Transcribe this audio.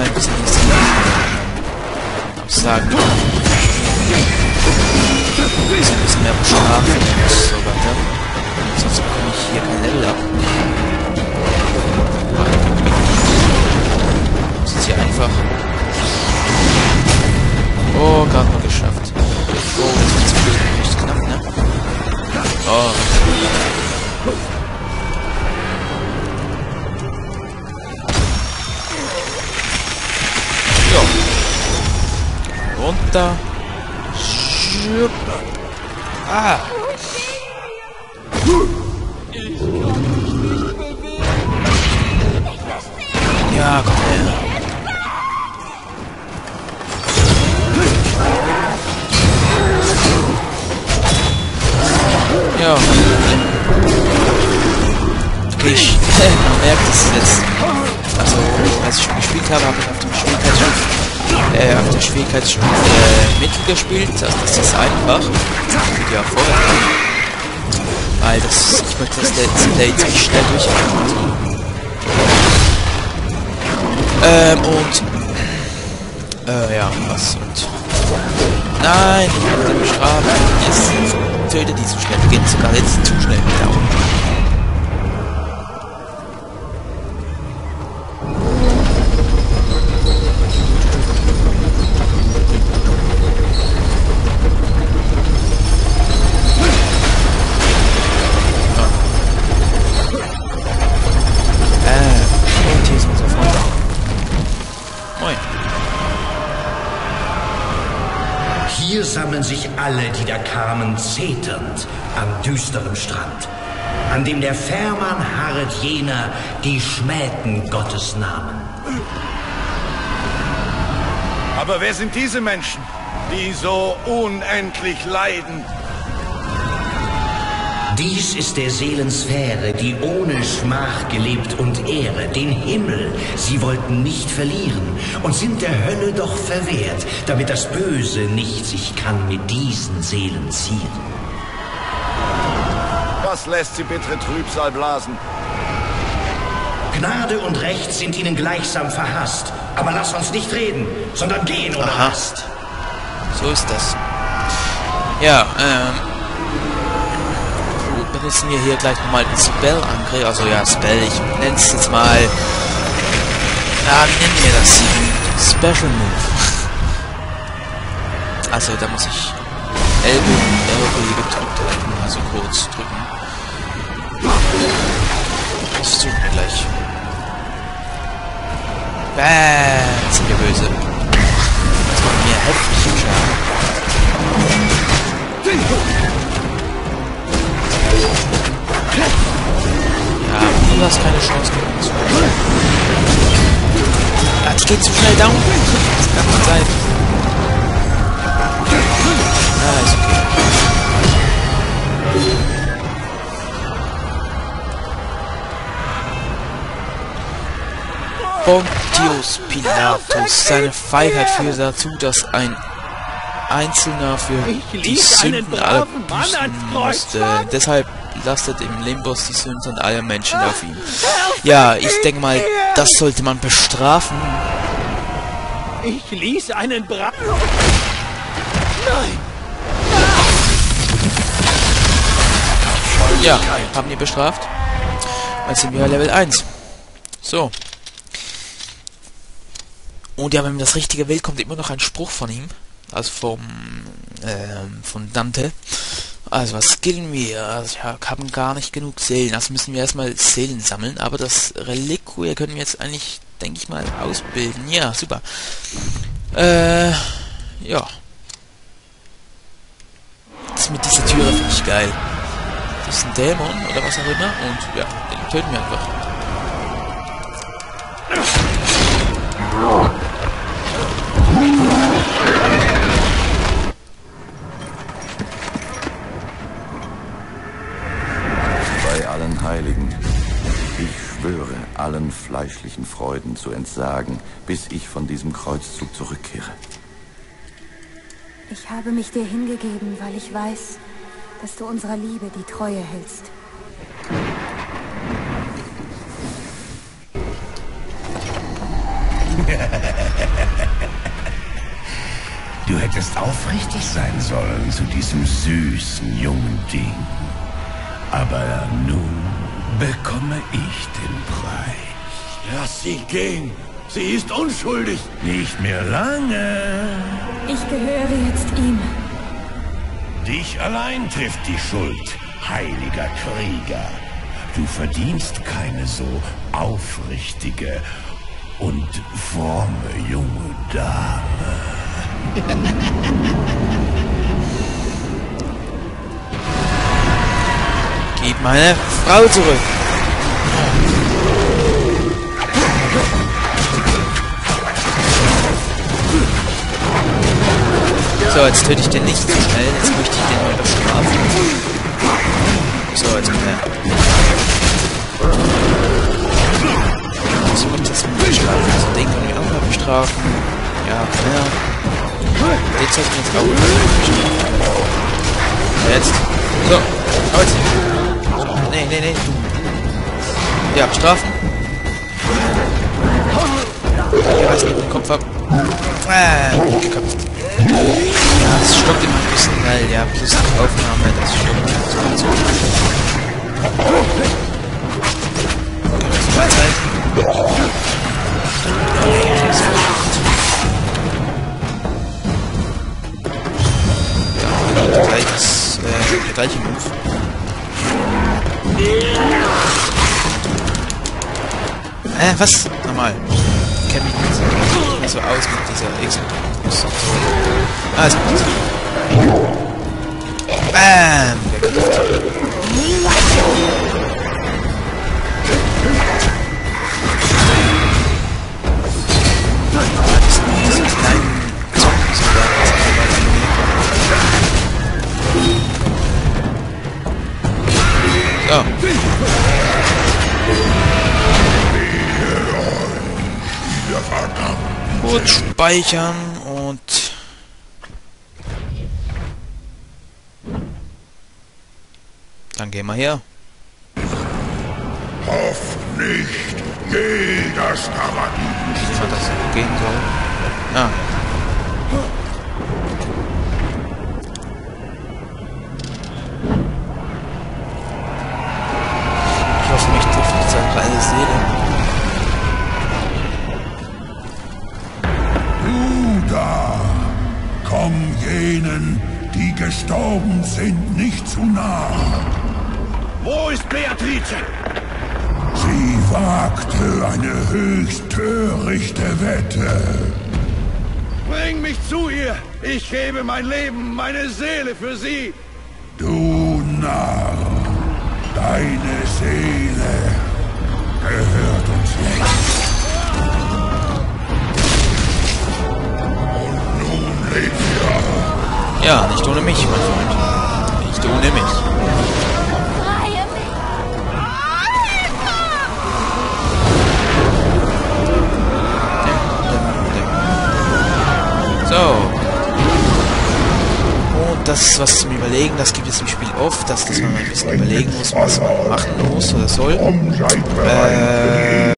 ein bisschen sagen. Ein bisschen mehr bestrafen und so weiter. Sonst bekomme ich hier kein Level ab. Das ist hier einfach. Oh, gerade mal geschafft. Oh, jetzt wird's echt knapp, ne? Oh. Ja. Runter. Schüpp. Ah. Ja, komm her. Ja. Okay, man merkt es jetzt. Also, als ich gespielt habe, habe ich auf der Schwierigkeitsstufe Mittel gespielt. Also, das ist einfach. Ja, vorher. Weil das, ich möchte das Let's Play ziemlich schnell durcharbeiten. Ja, was und... Nein, ich will den bestrafen. Jetzt tötet die zu schnell. Geht sogar jetzt zu schnell mit Daumen. Und hier ist unser Freund. Moin. Hier sammeln sich alle, die da kamen, zeternd am düsteren Strand, an dem der Fährmann harret jener, die schmähten Gottes Namen. Aber wer sind diese Menschen, die so unendlich leiden? Dies ist der Seelensphäre, die ohne Schmach gelebt und Ehre, den Himmel, sie wollten nicht verlieren und sind der Hölle doch verwehrt, damit das Böse nicht sich kann mit diesen Seelen zieren. Was lässt sie bittere Trübsal blasen? Gnade und Recht sind ihnen gleichsam verhasst, aber lass uns nicht reden, sondern gehen ohne Hast. So ist das. Ja, benutzen wir hier gleich nochmal den Spell-Angriff. Also ja, Spell, ich nenne es jetzt mal... Ja, wie nennen wir das? Special Move. Also da muss ich Ellbogen gedrückt halten, also kurz drücken. Das versuchen wir gleich. Jetzt sind wir böse. Das macht mir heftigen Schaden. Ja, du hast keine Chance gewonnen zu werden. Ja, das geht zu schnell down. Das kann nicht sein. Ah, ist okay. Pontius Pilatus, seine Feigheit führte dazu, dass ein Einzelner für die Sünden aller büßen musste. Deshalb lastet im Limbus die Sünden aller Menschen auf ihm. Ja, ich denke mal, das sollte man bestrafen. Ich ließ einen Brand. Nein! Ja, haben die bestraft. Jetzt sind wir bei Level 1. So. Und ja, wenn man das Richtige will, kommt immer noch ein Spruch von ihm. Also von Dante. Also was skillen wir? Also wir haben gar nicht genug Seelen. Also müssen wir erstmal Seelen sammeln. Aber das Reliquie können wir jetzt eigentlich, denke ich mal, ausbilden. Ja, super. Ja. Das mit dieser Türe finde ich geil. Das ist ein Dämon oder was auch immer. Und ja, den töten wir einfach. Bei allen Heiligen, ich schwöre, allen fleischlichen Freuden zu entsagen, bis ich von diesem Kreuzzug zurückkehre. Ich habe mich dir hingegeben, weil ich weiß, dass du unserer Liebe die Treue hältst. Du hättest aufrichtig sein sollen zu diesem süßen jungen Ding. Aber nun bekomme ich den Preis. Lass sie gehen. Sie ist unschuldig. Nicht mehr lange. Ich gehöre jetzt ihm. Dich allein trifft die Schuld, heiliger Krieger. Du verdienst keine so aufrichtige und fromme junge Dame. Gib meine Frau zurück. So, jetzt töte ich den nicht so schnell. Jetzt möchte ich den mal bestrafen. So, jetzt kommt er. So, kommt das mit bestrafen. Also den können wir auch mal bestrafen. Ja, ja. Den sollten wir jetzt auch mal bestrafen. Jetzt. So, heute. Nee, nee, nee. Ja, bestrafen. Ich reiß nicht den Kopf ab. Geköpft. Ja, das stockt immer ein bisschen, weil ja, plus die Aufnahme, das stockt so. Ja, gleich das, der gleiche Move. Was? Normal. Ich kenn mich nicht mehr so aus mit dieser X. Ah, ist gut. Bam! Diese kleinen Zombies so. Gut, speichern und dann gehen wir her. Hofft nicht, jeder Skarabäus. Wie man das so gehen soll. Ah. Ich hoffe, mich trifft seine kleine Seele. Da, komm jenen, die gestorben sind, nicht zu nah. Wo ist Beatrice? Sie wagte eine höchst törichte Wette. Bring mich zu ihr. Ich gebe mein Leben, meine Seele für sie. Du Narr, deine Seele gehört uns nicht. Ja, nicht ohne mich, mein Freund. Nicht ohne mich. So. Und das ist was zum Überlegen. Das gibt es im Spiel oft, dass man ein bisschen überlegen muss, was man machen muss oder soll.